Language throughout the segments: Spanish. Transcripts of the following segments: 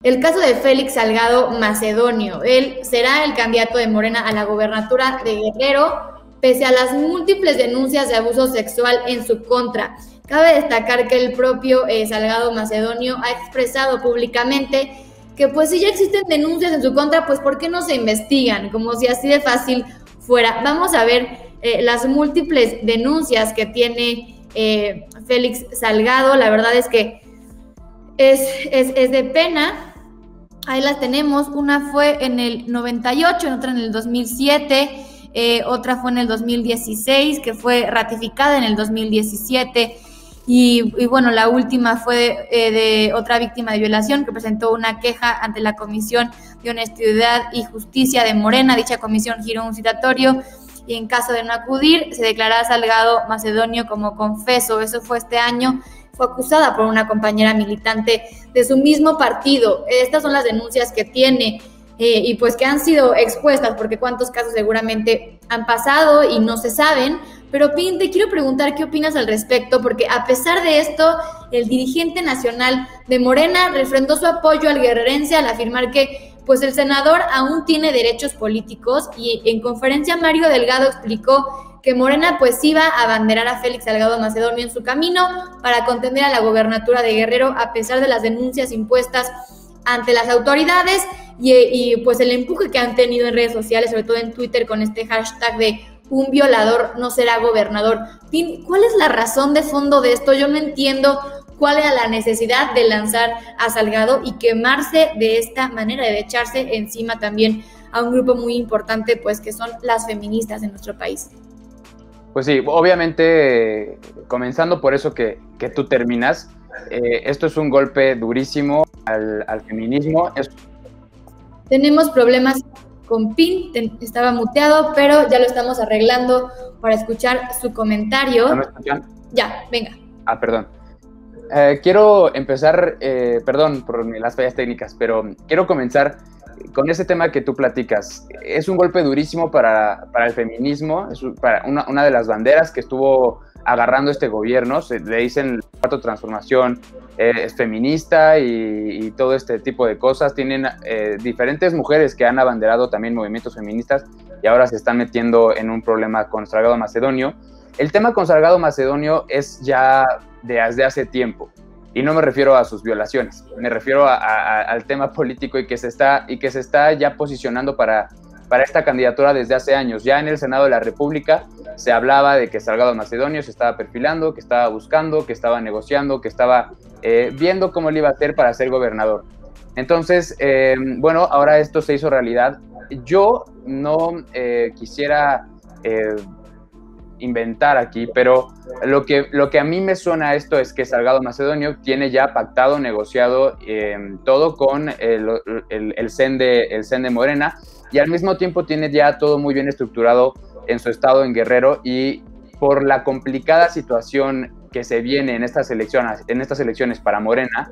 El caso de Félix Salgado Macedonio. Él será el candidato de Morena a la gobernatura de Guerrero, pese a las múltiples denuncias de abuso sexual en su contra. Cabe destacar que el propio Salgado Macedonio ha expresado públicamente que pues si ya existen denuncias en su contra, pues ¿por qué no se investigan? Como si así de fácil fuera. Vamos a ver las múltiples denuncias que tiene Félix Salgado. La verdad es que es de pena. Ahí las tenemos. Una fue en el 98, otra en el 2007, otra fue en el 2016, que fue ratificada en el 2017. Y bueno, la última fue de otra víctima de violación que presentó una queja ante la Comisión de Honestidad y Justicia de Morena. Dicha comisión giró un citatorio y en caso de no acudir, se declarará a Salgado Macedonio como confeso. Eso fue este año. Fue acusada por una compañera militante de su mismo partido. Estas son las denuncias que tiene y pues que han sido expuestas, porque cuántos casos seguramente han pasado y no se saben. Pero Pin, te quiero preguntar qué opinas al respecto, porque a pesar de esto, el dirigente nacional de Morena refrendó su apoyo al guerrerense al afirmar que pues el senador aún tiene derechos políticos, y en conferencia Mario Delgado explicó que Morena pues iba a abanderar a Félix Salgado Macedonio en su camino para contender a la gobernatura de Guerrero a pesar de las denuncias impuestas ante las autoridades y pues el empuje que han tenido en redes sociales, sobre todo en Twitter, con este hashtag de un violador no será gobernador. ¿Cuál es la razón de fondo de esto? Yo no entiendo cuál era la necesidad de lanzar a Salgado y quemarse de esta manera, de echarse encima también a un grupo muy importante, pues que son las feministas en nuestro país. Pues sí, obviamente, comenzando por eso que tú terminas, esto es un golpe durísimo al feminismo. Tenemos problemas con Pin, estaba muteado, pero ya lo estamos arreglando para escuchar su comentario. ¿No me escuchan? Ya, venga. Perdón. Quiero empezar, perdón por las fallas técnicas, pero quiero comenzar con ese tema que tú platicas. Es un golpe durísimo para el feminismo, es para una de las banderas que estuvo agarrando este gobierno. Le dicen la cuarta transformación, es feminista y todo este tipo de cosas. Tienen diferentes mujeres que han abanderado también movimientos feministas y ahora se están metiendo en un problema con Salgado Macedonio. El tema con Salgado Macedonio es ya desde hace tiempo. Y no me refiero a sus violaciones, me refiero al tema político y que se está ya posicionando para esta candidatura desde hace años. Ya en el Senado de la República se hablaba de que Salgado Macedonio se estaba perfilando, que estaba buscando, que estaba negociando, que estaba viendo cómo le iba a hacer para ser gobernador. Entonces, bueno, ahora esto se hizo realidad. Yo no quisiera inventar aquí, pero lo que a mí me suena a esto es que Salgado Macedonio tiene ya pactado, negociado todo con el CEN de Morena, y al mismo tiempo tiene ya todo muy bien estructurado en su estado, en Guerrero, y por la complicada situación que se viene en estas elecciones para Morena,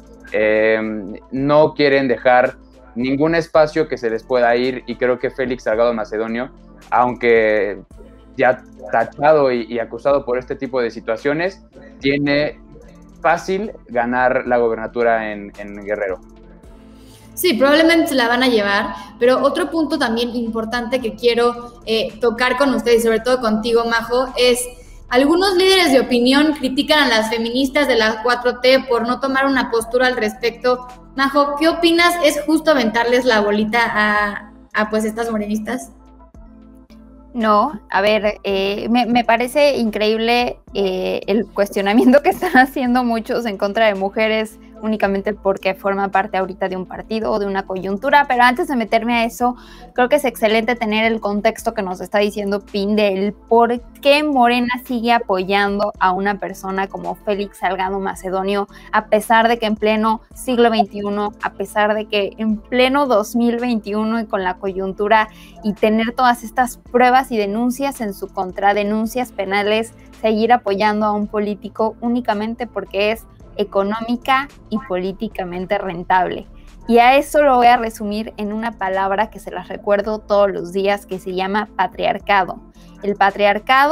no quieren dejar ningún espacio que se les pueda ir, y creo que Félix Salgado Macedonio, aunque ya tachado y acusado por este tipo de situaciones, tiene fácil ganar la gobernatura en Guerrero. Sí, probablemente se la van a llevar, pero otro punto también importante que quiero tocar con ustedes, y sobre todo contigo, Majo, es algunos líderes de opinión critican a las feministas de la 4T por no tomar una postura al respecto. Majo, ¿qué opinas? ¿Es justo aventarles la bolita a pues estas morenistas? No, a ver, me parece increíble el cuestionamiento que están haciendo muchos en contra de mujeres únicamente porque forman parte ahorita de un partido o de una coyuntura, pero antes de meterme a eso, creo que es excelente tener el contexto que nos está diciendo Pin del por qué Morena sigue apoyando a una persona como Félix Salgado Macedonio, a pesar de que en pleno siglo XXI, a pesar de que en pleno 2021 y con la coyuntura y tener todas estas pruebas y denuncias en su contra, denuncias penales, seguir apoyando a un político únicamente porque es económica y políticamente rentable. Y a eso lo voy a resumir en una palabra que se las recuerdo todos los días, que se llama patriarcado. El patriarcado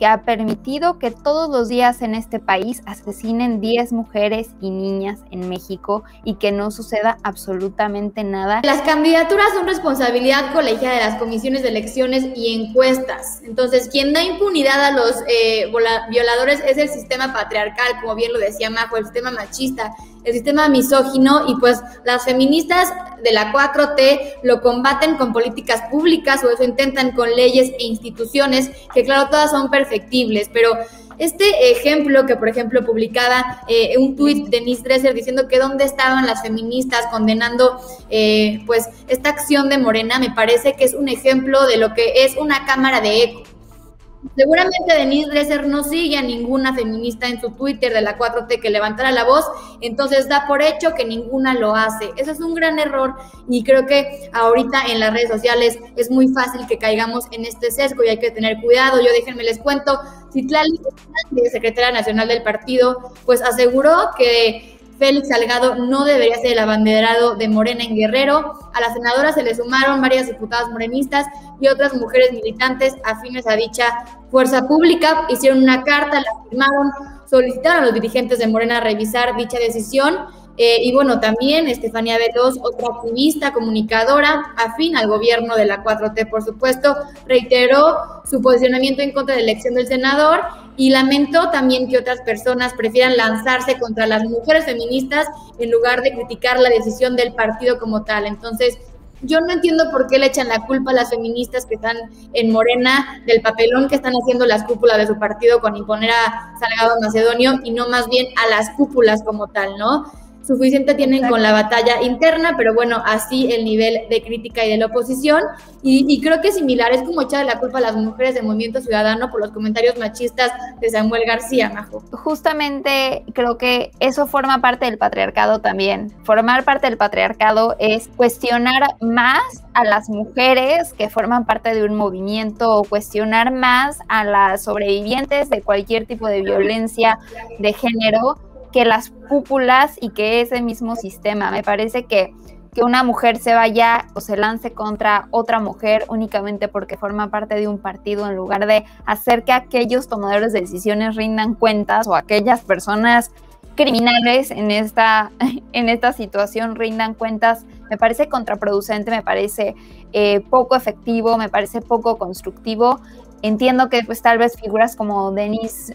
que ha permitido que todos los días en este país asesinen 10 mujeres y niñas en México y que no suceda absolutamente nada. Las candidaturas son responsabilidad colegiada de las comisiones de elecciones y encuestas. Entonces, quien da impunidad a los violadores es el sistema patriarcal, como bien lo decía Majo, el sistema machista, el sistema misógino, y pues las feministas de la 4T lo combaten con políticas públicas, o eso intentan con leyes e instituciones que claro, todas son perfectibles, pero este ejemplo que por ejemplo publicaba un tuit de Denise Dresser diciendo que dónde estaban las feministas condenando pues esta acción de Morena, me parece que es un ejemplo de lo que es una cámara de eco. Seguramente Denise Dresser no sigue a ninguna feminista en su Twitter de la 4T que levantara la voz, entonces da por hecho que ninguna lo hace. Eso es un gran error y creo que ahorita en las redes sociales es muy fácil que caigamos en este sesgo y hay que tener cuidado. Yo déjenme les cuento, Citlali, secretaria nacional del partido, pues aseguró que Félix Salgado no debería ser el abanderado de Morena en Guerrero. A la senadora se le sumaron varias diputadas morenistas y otras mujeres militantes afines a dicha fuerza pública. Hicieron una carta, la firmaron, solicitaron a los dirigentes de Morena revisar dicha decisión. Y bueno, también Estefanía Veloz, otra activista, comunicadora, afín al gobierno de la 4T, por supuesto, reiteró su posicionamiento en contra de la elección del senador y lamentó también que otras personas prefieran lanzarse contra las mujeres feministas en lugar de criticar la decisión del partido como tal. Entonces, yo no entiendo por qué le echan la culpa a las feministas que están en Morena del papelón que están haciendo las cúpulas de su partido con imponer a Salgado Macedonio y no más bien a las cúpulas como tal, ¿no? Suficiente tienen con la batalla interna, pero bueno, así el nivel de crítica y de la oposición, y creo que similar, es como echarle la culpa a las mujeres del Movimiento Ciudadano por los comentarios machistas de Samuel García, Majo. Justamente creo que eso forma parte del patriarcado también. Formar parte del patriarcado es cuestionar más a las mujeres que forman parte de un movimiento o cuestionar más a las sobrevivientes de cualquier tipo de violencia de género que las cúpulas y que ese mismo sistema. Me parece que una mujer se vaya o se lance contra otra mujer únicamente porque forma parte de un partido, en lugar de hacer que aquellos tomadores de decisiones rindan cuentas, o aquellas personas criminales en esta situación rindan cuentas, me parece contraproducente, me parece poco efectivo, me parece poco constructivo. Entiendo que pues tal vez figuras como Denise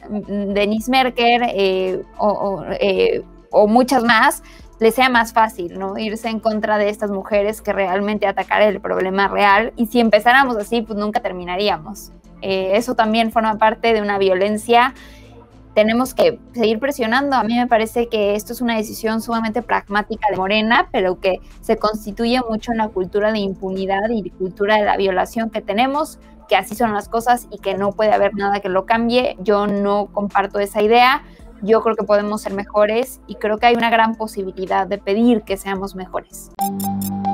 Merker o muchas más les sea más fácil, ¿no? Irse en contra de estas mujeres que realmente atacar el problema real, y si empezáramos así pues nunca terminaríamos. Eso también forma parte de una violencia. Tenemos que seguir presionando. A mí me parece que esto es una decisión sumamente pragmática de Morena, pero que se constituye mucho en la cultura de impunidad y cultura de la violación que tenemos, que así son las cosas y que no puede haber nada que lo cambie. Yo no comparto esa idea. Yo creo que podemos ser mejores y creo que hay una gran posibilidad de pedir que seamos mejores.